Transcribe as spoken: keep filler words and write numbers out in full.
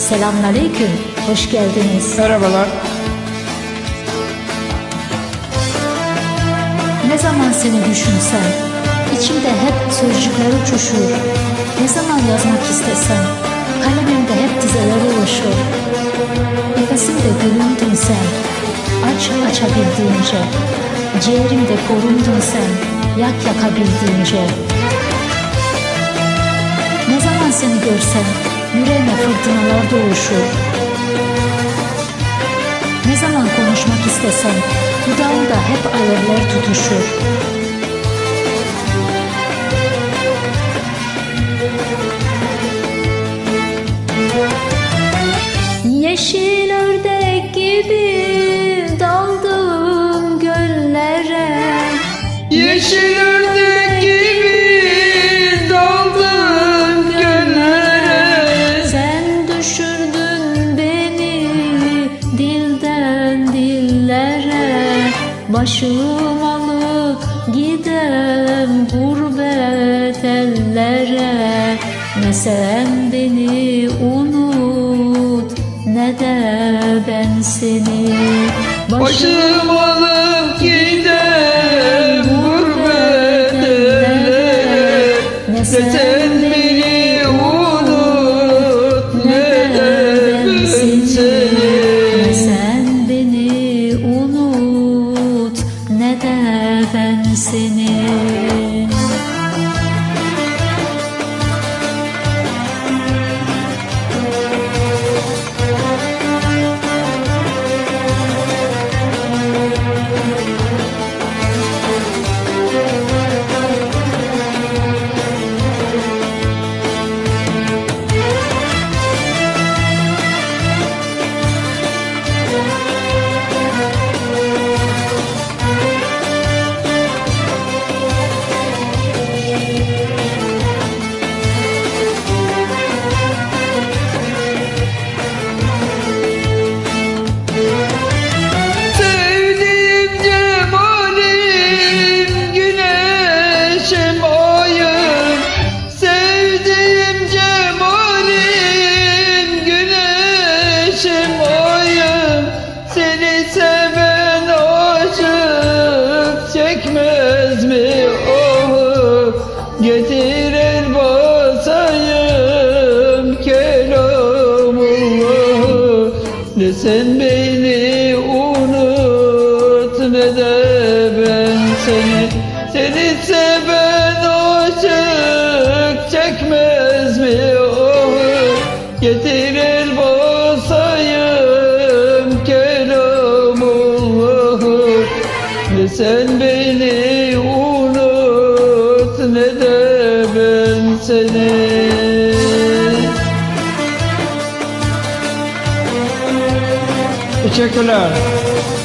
Selamünaleyküm, hoş geldiniz. Merhabalar. Ne zaman seni düşünsem, içimde hep sözcükler uçuşur. Ne zaman yazmak istesem, kalemimde hep dizeler oluşur. Nefesimde gülümdün sen, aç açabildiğince. Ciğerimde korundun sen, yak yakabildiğince. Ne zaman seni görsem, yüreğime fırtınalar doğuşur. Ne zaman konuşmak istesem, dudağımda hep alevler tutuşur. Yeşil ördek gibi daldım göllere. Yeşil ördek gibi daldım göllere. Sen düşürdün beni dilden dillere. Başım alıp gidem gurbet ellere. Ne sen beni unut, ne de ben seni. Başım alıp gidem gurbet ellere. Ne sen beni unut, ne de ben seni. Ne sen beni unut, ne de ben seni. Seni seven aşık çekmez mi oh? Getir el basayım kelamullah. Ne sen beni unut, ne de ben seni. Seni seven aşık çekmez mi oh? Getir el basayım kelamullah. Ne sen beni unut, ne de ben seni. Teşekkürler.